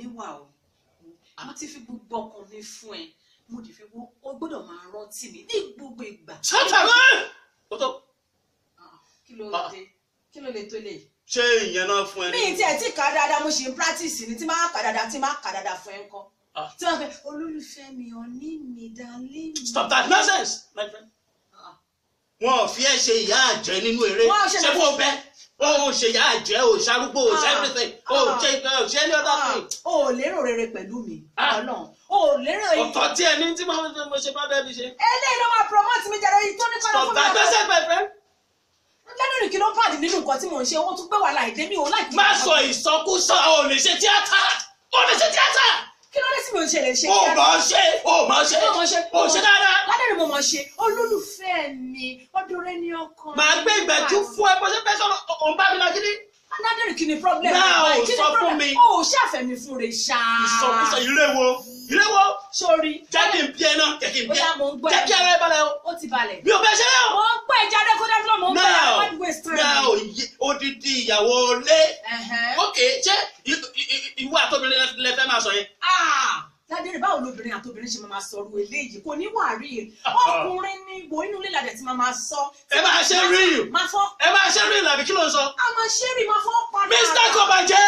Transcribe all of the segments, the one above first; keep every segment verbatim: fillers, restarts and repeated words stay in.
níwà o mo ti fi gbogbo ọkàn mi fún ẹ mo dì fi wo ó gbọ́dọ̀ máa rántí mi ní gbogbo ìgbà. sátàlẹ́ o tó. kí ló dé kí ló lè tó lè. ṣé ìyẹn náà fún ẹ ní. mi ti ẹ̀ tí kà dáadáa mo ṣe ń practice ni tí máa kà dáadáa tí máa kà dáadáa fún ẹ ńkọ́. tí wọ́n fẹ́ olólùfẹ́ mi ọ̀ní mi dalé mi. stop that nonsense my friend. wọn ò fi ẹ ṣe ìyá àjẹ́ nínú eré ṣé bó bẹ o ṣe ìyá àjẹ́ o ṣarúgbó o ṣe everything o ṣe o ṣe any other thing. o ò lérò rere pẹ̀lú mi Ọlọ́run o ò lérò yìí. ọ̀tọ̀ tí ẹni tí mo ṣe bá bẹ́ẹ̀ mi ṣe. eléyìí ló máa promote mi jẹrẹ yìí tó ní kọ́nà fún mi. stop that nonsense my friend. lẹ́nu kí ló pàdé nínú nǹkan tí mò ń ṣe owó tún gbé wàhálà ìdè mi ò láì. má sọ ìsọkúsọ ò lè ṣe tíátà ò lè ṣe tíátà. kí ló dé tí mi ò ṣe lè ṣe tíátà. o máa ṣe o máa ṣe o ṣe dáadáa. ládẹ́rìn mo máa ṣe olólùfẹ́ mi ọdúnrẹ́ ní ọkàn. màá gbé ìgbẹ́jú fún ẹ bó ṣe fẹ́ sọ̀rọ̀ òun bá mi lọ gidi. ládẹ́rìn kí ni problem. náà ò sọ fún mi. o ò ṣàfẹ́mi fún rẹ̀ ṣáá. ìsọkúsọ ìrẹ́wọ̀ ìrẹ́wọ̀. sórí. jẹ́ kí n bí ẹ náà jẹ́ kí n bí ẹ. bóyá mo ń gbọ́ ẹ. jẹ́ kí ara ẹ balẹ̀ o. ó ti balẹ̀. mi ò bẹ ṣe é o. mo ń gbọ́ ẹ jáde kó dájú mo ń gbọ́ ẹ wọ́n waste time. náà odidi ìyàwó lé. ok ṣé ìwọ àtobìnrin lẹ fẹ́ máa sọ yẹn. ládẹ́rìn báwo lobìnrin àtobìnrin ṣe máa sọ̀rọ̀ eléyìí kò ní wà rí i ọkùnrin ní ìbò inú ilé ládẹ̀ tí máa sọ. ẹ máa ṣe rí i máa fọ́. ẹ máa ṣe rí i làbí kí ló ń sọ. a máa ṣe rí i máa fọ́ padà. Mr. Kobajẹ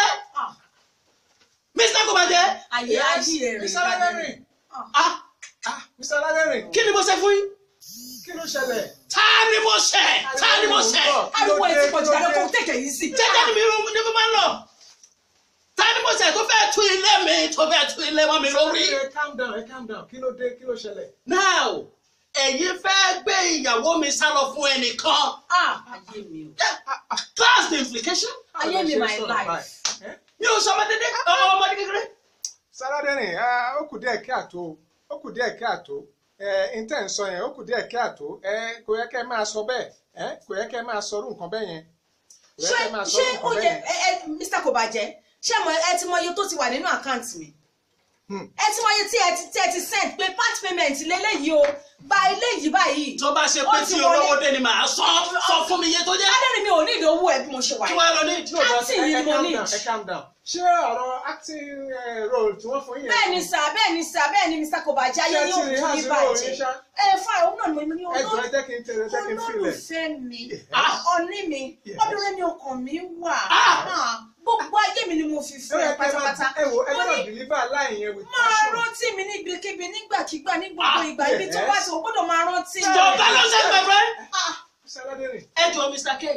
Mr. Kobajẹ. ayé ayé rẹ̀ Mr. Ládẹ́rìn. ah ah Mr. Ládẹ́rìn. kí ni mo ṣe fún yín. kí ló ṣẹlẹ̀. ta ni mo ṣe ta ni mo ṣe. ariwo ẹ̀ ti pọ̀ jù dáadọ́ kó tẹ̀kẹ̀ yìí sí. jẹ́jẹ́ ni mi ni mo máa ń lọ. ta ni mo ṣe tó fẹ́ tú ilé mi tó fẹ́ tú ilé mọ́ mi lórí. ẹ calm down ẹ calm down kí ló dé kí ló ṣẹlẹ̀. now ẹ̀yin fẹ́ gbé ìyàwó mi sá lọ fún ẹnìkan. ah ayé mi o. that's the implication. ayé mi my life. mi ò sọ ọmọ dédé ọmọ ọmọdé kékeré. Mr. Ládẹ́rìn ó kù díẹ̀ kí àtó ó kù díẹ̀ kí àtó ntẹ̀ ń sọ yẹn ó kù díẹ̀ kí àtó kò yẹ kẹ́ máa sọ bẹ́ẹ̀ kò yẹ kẹ́ máa sọ irú nǹkan bẹ́ẹ̀ yẹn. ṣé ṣé ó yẹ ẹ Mr. Kobajẹ ṣé ẹ ti mọ iye tó ti wà nínú àkáǹtì mi ẹ ti mọ iye tí ẹ ti tí ẹ ti send pé part payment lélẹ́yìí o gba eléyìí báyìí. tó bá ṣe pé tí olówó dé ni màá sọ sọ fún mi iye tó jẹ́. Ládẹ́rìn mi ò ní ìdánwò ẹ bí mo ṣe wà yìí. kí wàá lọ ní ìdúró bọ́ acting yìí ni mo ní. ẹ calm down ṣé ọ̀rọ̀ acting role tí wọ́n fún yín. bẹ́ẹ̀ ni sà bẹ́ẹ̀ ni sà bẹ́ẹ̀ ni Mr. Kobajẹ ayé yóò tún ní bàjẹ́. ẹ fún àwọn náà ni mo ní olólùfẹ́ ẹ jẹ́ kí n tẹ̀lé jẹ́ kí n filẹ̀. olólùfẹ́ mi ọ̀ní mi ọdún rẹ ni ọkàn mi wà. gbogbo ayé mi ni mo fi fún ẹ pátápátá. ẹ wo ẹ gbọ́dọ̀ deliver line yẹn with máa passion. rántí mi níbikíbi nígbàkigbà ní gbogbo ìgbà ibi tó bá ti o gbọ́dọ̀ máa rántí. stop that nonsense my friend. Mr. Ládẹ́rìn. ẹ jọ Mr. K.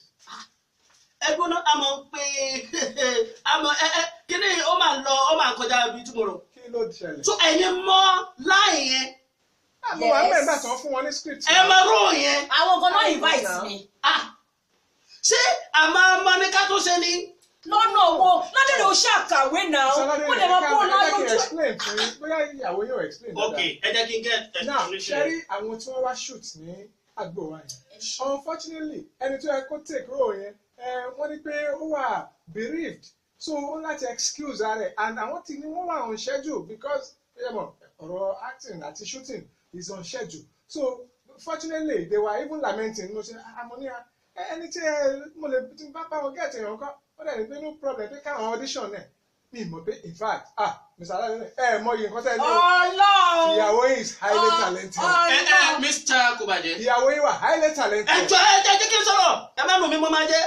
ẹgbọ́n náà a máa ń pè é àmọ́ ẹ ẹ kí ni ó máa lọ ó máa kọjá ibi tí mo rò. kí ló ṣẹlẹ̀. so ẹ̀yin mọ̀ láì yẹn. àmọ́ wàá mẹ́rin bá tán fún wọn ní script. ẹ máa rò yẹn. àwọn kan náà invite mi. ṣé àmọ́ ọmọ ní ká tó ṣe ni. lọ́nà owó Ládẹ́rìn o ṣàkàwé náà ó lè máa bọ́ lọ́nà ojú. explain fún yín bóyá ìyàwó yóò explain. ok ẹ jẹ́ kí n get now explanation. ṣẹ́rí àwọn tí wọ́n wá shoot ní àgbo wa yẹn unfortunately ẹni tó yẹ kó take role yẹn wọ́n ní pé ó wà bereaved so ó láti excuse ara ẹ̀ and àwọn tí ni wọ́n wà on schedule because ọ̀rọ̀ acting àti shooting is on schedule so fortunately they were even lamenting mo ṣe amóníà ẹni tí mo lè bá bá wọn gẹ̀ẹ́tì èèyàn kan ó dẹ̀ ní pé no problem pé káwọn audition náà mi mọ̀ pé in fact ah Mr. Ládẹ́rìn ẹ mọ iye nǹkan tẹ́ ẹ ní o ìyàwó yìí is highly talented. ẹ ẹ Mr. Kobajẹ. ìyàwó yìí wà highly talented. ẹ jọ ẹ jẹ́ kí n sọ̀rọ̀ ẹ má nù mí mo máa jẹ́.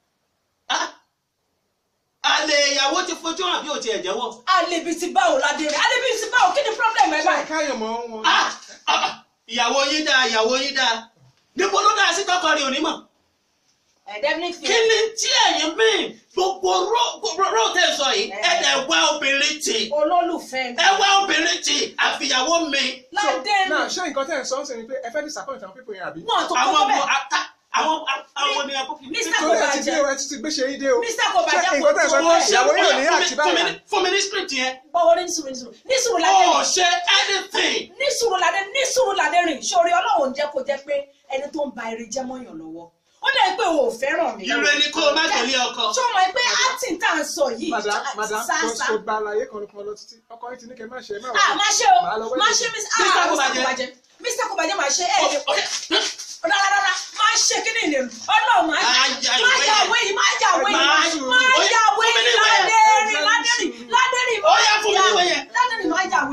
àlè ìyàwó ti fojú hàn bí o ti ẹ̀ jẹ́wọ́. àlè bíi ti báwo Ládẹ́rìn àlè bíi ti báwo kí ni problem ẹ báyìí. ṣé káyọ̀ mọ́ wọn. ìyàwó yín dáa ìyàwó yín dáa níbo ló dáa sí tọkọ rẹ̀ onímọ̀. kí ni tí ẹ̀yin mí gbogbo ró tẹ̀ sọ yìí ẹ dẹ̀ wá obìnrin tì. olólùfẹ́ mi. ẹ wá obìnrin tì àfìyàwó mi. Ládẹ́rìn. náà ṣé nǹkan tẹ̀ ń sọ ń sọ ni pé ẹ fẹ́ disappoint àwọn people yẹn àbí. wọn tó kọ́ bẹ́ẹ̀. àwọn àwọn ni àkókò. Mr. Kobajẹ ẹ ti dé o ẹ ti gbé ṣe yí dé o. Mr. Kobajẹ ṣé nǹkan tẹ̀ ń sọ pé ìyàwó yóò ní àti báyà. fún mi ní script yẹn. bọ́wọ́ ní sùúrù ní sùúrù ní sùúrù Ládẹ́rìn. ó ṣe anything. ní sùúrù Ládẹ́rìn ní sùúrù Ládẹ́rìn sórí Ọlọ́run jẹ́ kó jẹ́ pé ẹni tó ń ba eré jẹ́ mọ́yàn lọ́wọ́ ó dẹ̀ pé o ò fẹ́ràn mi. ìrẹ́ ni kó o má tẹ̀lé ọkọ. ṣé o mọ̀ pé acting tá à ń sọ yìí. madam madam sáásá. kò gba àlàyé kan kan lọ títí ọkọ yìí ti ní kẹ́ má ṣe má wà. ah má ṣe o má ṣe Mr. Kobajẹ Mr. Kobajẹ má ṣe ẹ rárá rárá má ṣe kí ni ìlú Ọlọ́run má má yàwé yìí má yàwé yìí má yàwé yìí Ládẹ́rìn Ládẹ́rìn Ládẹ́rìn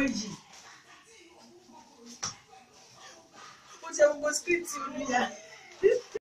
àwọn èyí ó jẹ gbogbo script olùyà.